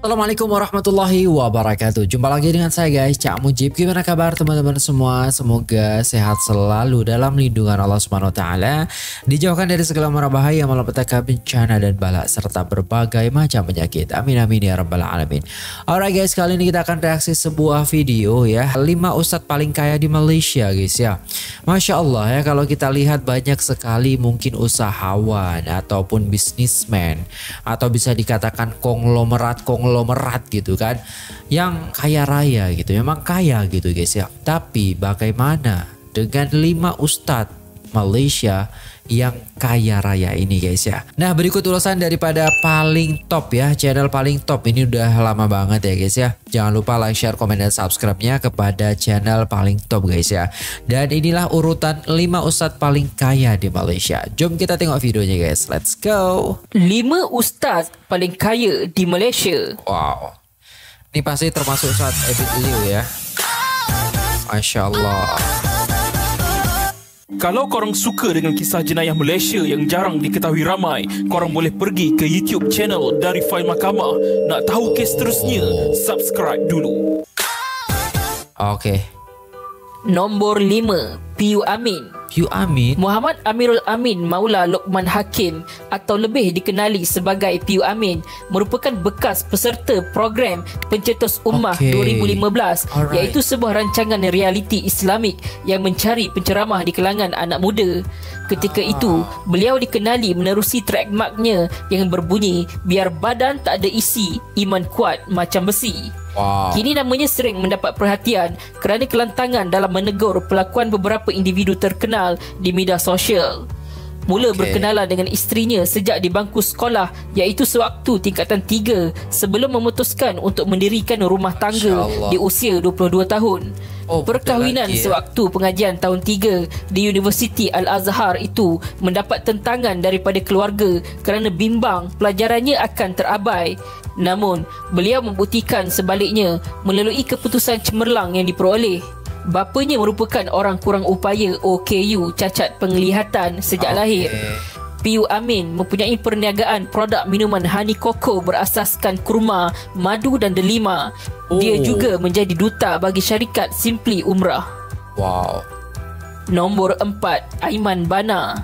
Assalamualaikum warahmatullahi wabarakatuh. Jumpa lagi dengan saya guys, Cak Mujib. Gimana kabar teman-teman semua? Semoga sehat selalu dalam lindungan Allah Subhanahu wa taala, dijauhkan dari segala mara bahaya, malapetaka, bencana dan bala serta berbagai macam penyakit. Amin amin ya rabbal alamin. Alright guys, kali ini kita akan reaksi sebuah video ya. 5 ustadz paling kaya di Malaysia guys ya. Masya Allah ya, kalau kita lihat banyak sekali mungkin usahawan ataupun bisnismen atau bisa dikatakan konglomerat gitu kan, yang kaya raya gitu, memang kaya gitu guys ya. Tapi bagaimana dengan 5 ustadz Malaysia yang kaya raya ini guys ya. Nah, berikut ulasan daripada paling top ya, channel paling top ini udah lama banget ya guys ya. Jangan lupa like, share, komen, dan subscribe-nya kepada channel paling top guys ya. Dan inilah urutan 5 ustadz paling kaya di Malaysia. Jom kita tengok videonya guys, let's go. 5 ustadz paling kaya di Malaysia. Wow, ini pasti termasuk Ustadz Ebit Liu ya. Masya Allah. Kalau korang suka dengan kisah jenayah Malaysia yang jarang diketahui ramai, korang boleh pergi ke YouTube channel dari File Mahkamah. Nak tahu kes terusnya? Subscribe dulu. Oke. Nombor 5, Piu Amin. Piu Amin. Muhammad Amirul Amin Maula Lokman Hakim atau lebih dikenali sebagai Piu Amin merupakan bekas peserta program Pencetus Ummah 2015, iaitu sebuah rancangan realiti Islamik yang mencari penceramah di kalangan anak muda. Ketika itu, beliau dikenali menerusi trademarknya yang berbunyi, biar badan tak ada isi, iman kuat macam besi. Wow. Kini namanya sering mendapat perhatian kerana kelantangan dalam menegur pelakuan beberapa individu terkenal di media sosial. Mula berkenalan dengan isterinya sejak di bangku sekolah, iaitu sewaktu tingkatan 3 sebelum memutuskan untuk mendirikan rumah tangga di usia 22 tahun. Perkahwinan sewaktu pengajian tahun 3 di Universiti Al-Azhar itu mendapat tentangan daripada keluarga kerana bimbang pelajarannya akan terabai. Namun, beliau membuktikan sebaliknya melalui keputusan cemerlang yang diperoleh. Bapanya merupakan orang kurang upaya OKU, cacat penglihatan sejak lahir. Piu Amin mempunyai perniagaan produk minuman honey cocoa berasaskan kurma, madu dan delima. Dia juga menjadi duta bagi syarikat Simply Umrah. Wow. Nombor 4, Aiman Bana.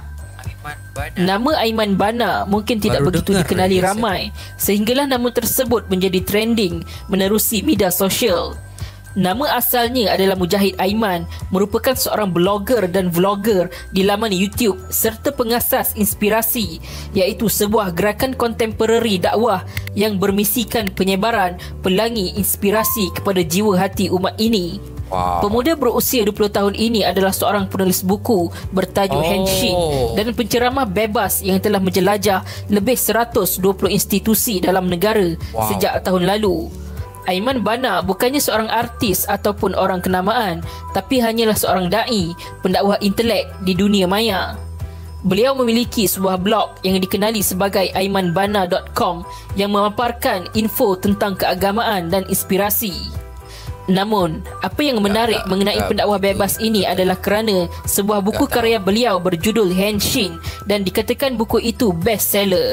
Nama Aiman Bana mungkin tidak begitu dikenali ramai, sehinggalah nama tersebut menjadi trending menerusi media sosial. Nama asalnya adalah Mujahid Aiman, merupakan seorang blogger dan vlogger di laman YouTube serta pengasas Inspirasi, iaitu sebuah gerakan kontemporari dakwah yang bermisikan penyebaran pelangi inspirasi kepada jiwa hati umat ini. Wow. Pemuda berusia 20 tahun ini adalah seorang penulis buku bertajuk Henshin dan penceramah bebas yang telah menjelajah lebih 120 institusi dalam negara sejak tahun lalu. Aiman Bana bukannya seorang artis ataupun orang kenamaan, tapi hanyalah seorang da'i, pendakwah intelek di dunia maya. Beliau memiliki sebuah blog yang dikenali sebagai aimanbana.com yang memaparkan info tentang keagamaan dan inspirasi. Namun, apa yang menarik mengenai pendakwah bebas ini adalah kerana sebuah buku karya beliau berjudul Henshin dan dikatakan buku itu bestseller.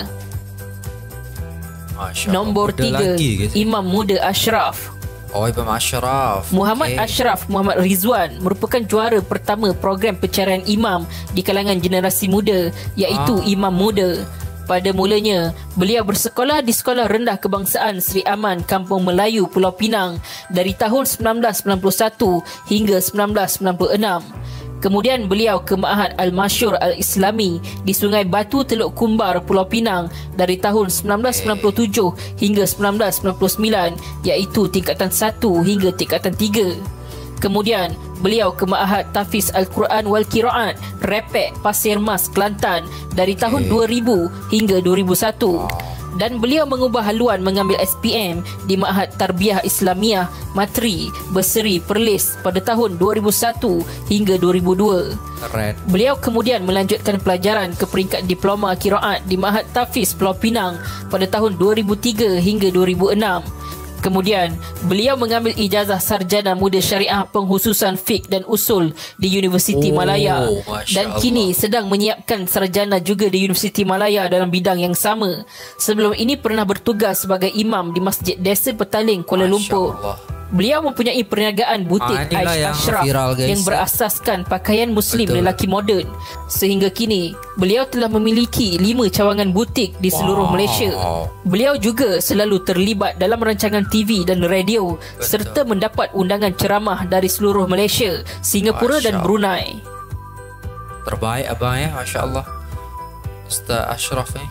Nombor 3, Imam Muda Ashraf. Imam Ashraf. Muhammad Ashraf Muhammad Rizwan merupakan juara pertama program pencarian imam di kalangan generasi muda, iaitu Imam Muda. Pada mulanya, beliau bersekolah di Sekolah Rendah Kebangsaan Sri Aman, Kampung Melayu, Pulau Pinang dari tahun 1991 hingga 1996. Kemudian beliau ke Ma'had Al-Masyur Al-Islami di Sungai Batu, Teluk Kumbar, Pulau Pinang dari tahun 1997 hingga 1999, iaitu tingkatan 1 hingga tingkatan 3. Kemudian, beliau ke Ma'had Tafiz Al-Quran wal Qiraat, Repek, Pasir Mas, Kelantan dari tahun 2000 hingga 2001. Dan beliau mengubah haluan mengambil SPM di Ma'had Tarbiyah Islamiah, Matri, Berseri, Perlis pada tahun 2001 hingga 2002. Keren. Beliau kemudian melanjutkan pelajaran ke peringkat Diploma Qiraat di Ma'had Tafiz Pulau Pinang pada tahun 2003 hingga 2006. Kemudian, beliau mengambil ijazah sarjana muda syariah penghususan fiqh dan usul di Universiti Malaya dan kini sedang menyiapkan sarjana juga di Universiti Malaya dalam bidang yang sama. Sebelum ini pernah bertugas sebagai imam di Masjid Desa Petaling, Kuala Lumpur. Beliau mempunyai perniagaan butik Aish Ashraf yang berasaskan pakaian muslim lelaki moden. Sehingga kini, beliau telah memiliki 5 cawangan butik di seluruh Malaysia. Beliau juga selalu terlibat dalam rancangan TV dan radio serta mendapat undangan ceramah dari seluruh Malaysia, Singapura dan Brunei. Terbaik abang ya, Masya Allah. Ustaz Ashraf ni.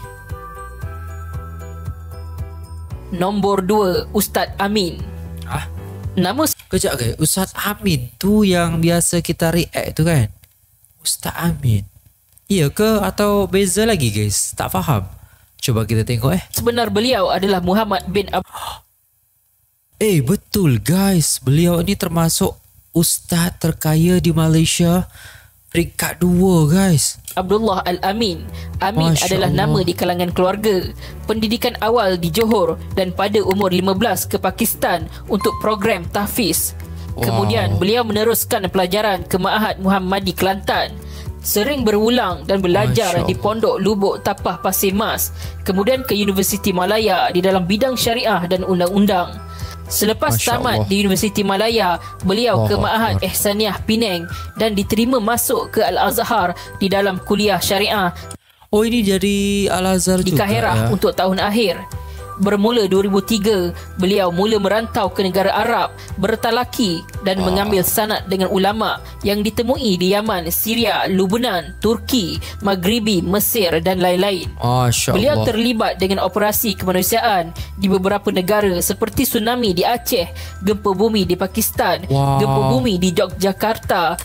Nombor 2, Ustaz Amin. Nama Kejap guys, Ustaz Amin tu yang biasa kita react tu kan? Ustaz Amin. Iya ke atau beza lagi guys? Tak faham. Coba kita tengok sebenar beliau adalah Muhammad bin betul guys. Beliau ni termasuk ustaz terkaya di Malaysia. Peringkat 2 guys. Abdullah Al-Amin. Amin adalah nama di kalangan keluarga. Pendidikan awal di Johor dan pada umur 15 ke Pakistan untuk program tahfiz. Kemudian beliau meneruskan pelajaran ke Ma'had Muhammadi Kelantan. Sering berulang dan belajar di Pondok Lubuk Tapah Pasir Mas. Kemudian ke Universiti Malaya di dalam bidang syariah dan undang-undang. Selepas tamat di Universiti Malaya, beliau ke Ma'had Ihsaniyah Penang dan diterima masuk ke Al-Azhar di dalam kuliah syariah. Ini dari Al-Azhar di juga Kahirah untuk tahun akhir. Bermula 2003, beliau mula merantau ke negara Arab, bertalaki dan mengambil sanad dengan ulama yang ditemui di Yaman, Syria, Lubnan, Turki, Maghribi, Mesir dan lain-lain. Beliau terlibat dengan operasi kemanusiaan di beberapa negara seperti tsunami di Aceh, gempa bumi di Pakistan, gempa bumi di Yogyakarta.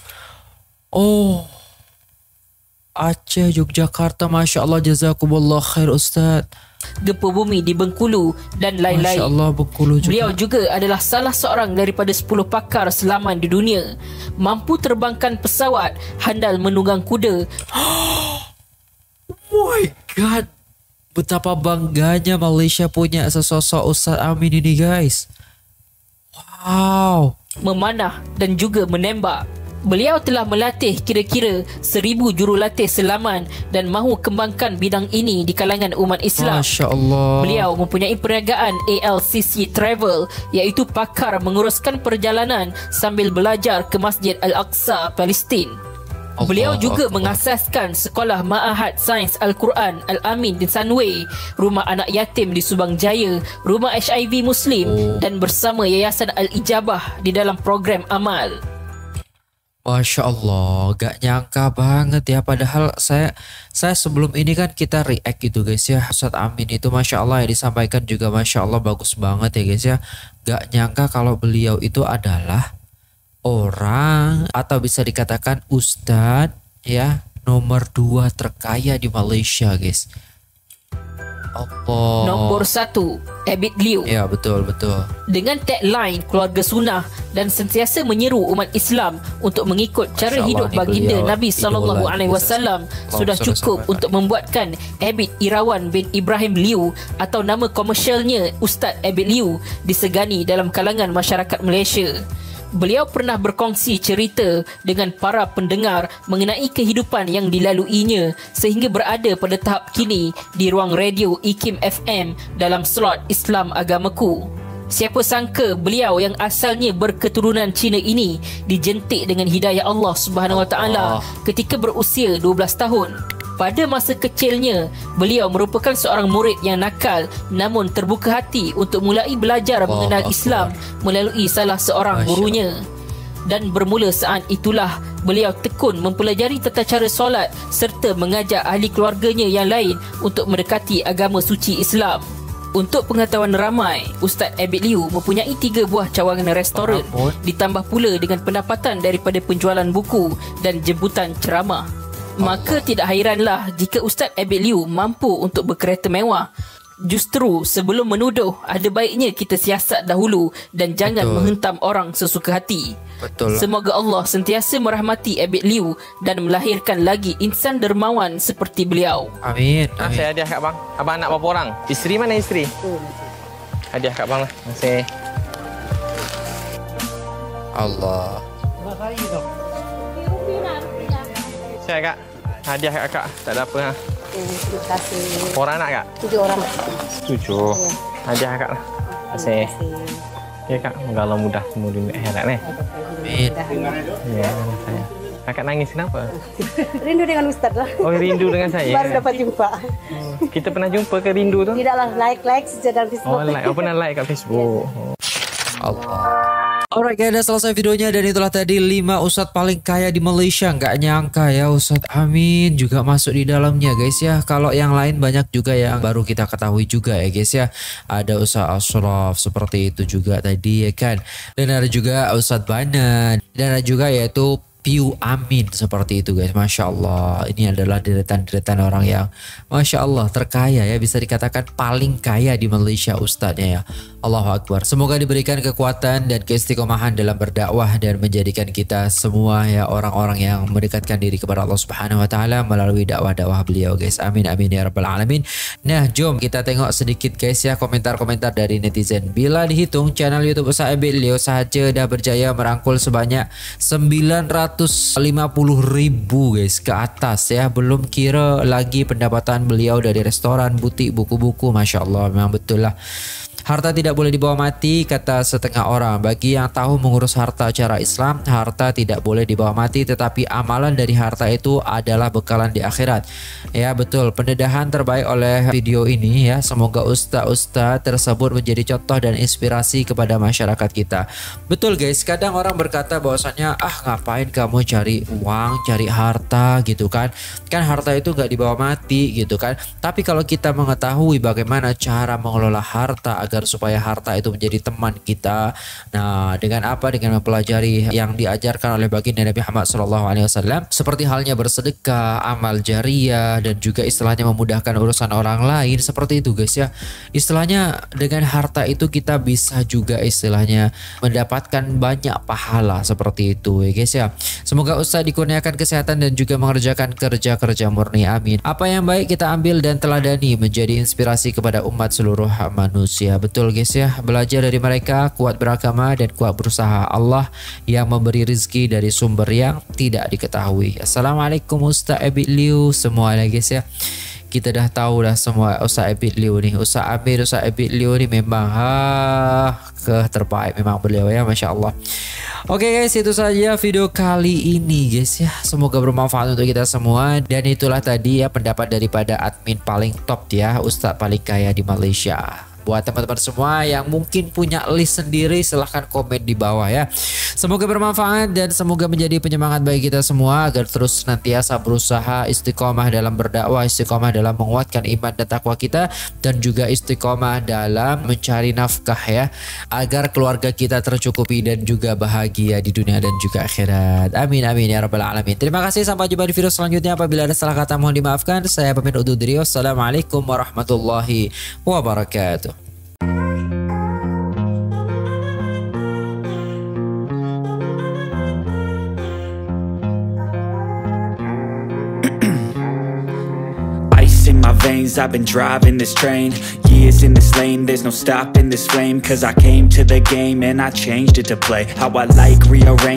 Aceh, Yogyakarta, Masya Allah, jazakumullah khair Ustaz. Gempa bumi di Bengkulu dan lain-lain. Masya Allah, Bengkulu juga. Beliau juga adalah salah seorang daripada 10 pakar selaman di dunia. Mampu terbangkan pesawat, handal menunggang kuda. Oh my God. Betapa bangganya Malaysia punya sesosok Ustaz Amin ini guys. Wow. Memanah dan juga menembak. Beliau telah melatih kira-kira 1000 jurulatih selaman dan mahu kembangkan bidang ini di kalangan umat Islam. Masya Allah. Beliau mempunyai perniagaan ALCC Travel, iaitu pakar menguruskan perjalanan sambil belajar ke Masjid Al-Aqsa, Palestin. Beliau juga mengasaskan sekolah Ma'had Sains Al-Quran Al-Amin di Sunway, rumah anak yatim di Subang Jaya, rumah HIV Muslim dan bersama Yayasan Al-Ijabah di dalam program amal. Masya Allah, gak nyangka banget ya. Padahal saya sebelum ini kan kita react gitu guys ya. Ustaz Amin itu Masya Allah ya, disampaikan juga Masya Allah bagus banget ya guys ya. Gak nyangka kalau beliau itu adalah orang atau bisa dikatakan ustadz ya nomor 2 terkaya di Malaysia guys. Nombor 1, Abid Liu. Ya betul. Dengan tagline keluarga sunnah dan sentiasa menyeru umat Islam untuk mengikut cara hidup baginda Nabi SAW, sudah cukup untuk membuatkan Abid Irawan bin Ibrahim Liu atau nama komersialnya Ustaz Abid Liu disegani dalam kalangan masyarakat Malaysia. Beliau pernah berkongsi cerita dengan para pendengar mengenai kehidupan yang dilaluinya sehingga berada pada tahap kini di ruang radio IKIM FM dalam slot Islam Agamaku. Siapa sangka beliau yang asalnya berketurunan Cina ini dijentik dengan hidayah Allah Subhanahu Wa Taala ketika berusia 12 tahun. Pada masa kecilnya, beliau merupakan seorang murid yang nakal namun terbuka hati untuk mulai belajar mengenal Islam melalui salah seorang gurunya. Dan bermula saat itulah beliau tekun mempelajari tata cara solat serta mengajak ahli keluarganya yang lain untuk mendekati agama suci Islam. Untuk pengetahuan ramai, Ustaz Abid Liu mempunyai 3 buah cawangan restoran ditambah pula dengan pendapatan daripada penjualan buku dan jemputan ceramah. Maka tidak hairanlah jika Ustaz Abid Liu mampu untuk berkereta mewah. Justru sebelum menuduh, ada baiknya kita siasat dahulu dan jangan menghentam orang sesuka hati. Semoga Allah sentiasa merahmati Abid Liu dan melahirkan lagi insan dermawan seperti beliau. Amin. Saya hadiah kat abang. Abang nak berapa orang? Isteri mana isteri? Hadiah kat bang lah. Terima kasih. Allah. Saya kak. Hadiah kat kakak. Tak ada apa ha. Terima kasih. Orang anak kak? 7 orang. 7. Hadiah kakak lah. Terima kasih. Ya kak, semoga Allah mudah semua dunia akhirat ni. Amin. Ya, saya. Kakak nangis kenapa? Rindu dengan Ustaz lah. Oh, rindu dengan saya. Baru dapat jumpa. Kita pernah jumpa ke rindu tu? Tidaklah like saja dalam Facebook. Oh, like. Oh, pernah like kat Facebook. Allah. Alright guys, dah selesai videonya dan itulah tadi 5 ustadz paling kaya di Malaysia. Nggak nyangka ya Ustadz Amin juga masuk di dalamnya guys ya. Kalau yang lain banyak juga yang baru kita ketahui juga ya guys ya. Ada Ustadz Ashraf seperti itu juga tadi ya kan. Dan ada juga Ustadz Banan. Dan ada juga yaitu Piu Amin seperti itu guys. Masya Allah, ini adalah deretan-deretan orang yang Masya Allah terkaya ya, bisa dikatakan paling kaya di Malaysia ustadznya ya. Allahu Akbar. Semoga diberikan kekuatan dan keistiqomahan dalam berdakwah dan menjadikan kita semua ya orang-orang yang mendekatkan diri kepada Allah Subhanahu Wa Taala melalui dakwah-dakwah beliau guys. Amin amin ya rabbal alamin. Nah jom kita tengok sedikit guys ya komentar-komentar dari netizen. Bila dihitung channel YouTube Ustaz Abid Leo sahaja dah berjaya merangkul sebanyak 950,000 guys ke atas ya. Belum kira lagi pendapatan beliau dari restoran, butik, buku-buku. Masya Allah, memang betul lah. Harta tidak boleh dibawa mati, kata setengah orang. Bagi yang tahu mengurus harta cara Islam, harta tidak boleh dibawa mati, tetapi amalan dari harta itu adalah bekalan di akhirat. Ya betul, pendedahan terbaik oleh video ini ya. Semoga ustaz-ustaz tersebut menjadi contoh dan inspirasi kepada masyarakat kita. Betul guys, kadang orang berkata bahwasannya ngapain kamu cari uang, cari harta gitu kan. Kan harta itu nggak dibawa mati gitu kan. Tapi kalau kita mengetahui bagaimana cara mengelola harta agar supaya harta itu menjadi teman kita. Nah, dengan apa? Dengan mempelajari yang diajarkan oleh baginda Nabi Muhammad SAW, seperti halnya bersedekah, amal jariah, dan juga istilahnya memudahkan urusan orang lain. Seperti itu guys ya. Istilahnya dengan harta itu kita bisa juga istilahnya mendapatkan banyak pahala seperti itu ya guys ya. Semoga Ustaz dikurniakan kesehatan dan juga mengerjakan kerja-kerja murni. Amin. Apa yang baik kita ambil dan teladani menjadi inspirasi kepada umat seluruh manusia. Betul guys ya, belajar dari mereka, kuat beragama dan kuat berusaha. Allah yang memberi rezeki dari sumber yang tidak diketahui. Assalamualaikum Ustaz Abid Liu semuanya guys ya. Kita dah tahu dah semua Ustaz Abid Liu ni. Ustaz Amir, Ustaz Abid Liu ni memang terbaik memang beliau ya, Masya Allah. Oke guys, itu saja video kali ini guys ya. Semoga bermanfaat untuk kita semua. Dan itulah tadi ya pendapat daripada admin paling top ya, Ustadz paling kaya di Malaysia. Buat teman-teman semua yang mungkin punya list sendiri, silahkan komen di bawah ya. Semoga bermanfaat dan semoga menjadi penyemangat bagi kita semua agar terus senantiasa berusaha istiqomah dalam berdakwah, istiqomah dalam menguatkan iman dan takwa kita, dan juga istiqomah dalam mencari nafkah ya, agar keluarga kita tercukupi dan juga bahagia di dunia dan juga akhirat. Amin amin ya rabbal alamin. Terima kasih, sampai jumpa di video selanjutnya. Apabila ada salah kata mohon dimaafkan. Saya pamit undur diri. Wassalamualaikum warahmatullahi wabarakatuh. In my veins, I've been driving this train. Years in this lane, there's no stopping this flame. Cause I came to the game and I changed it to play how I like, rearrange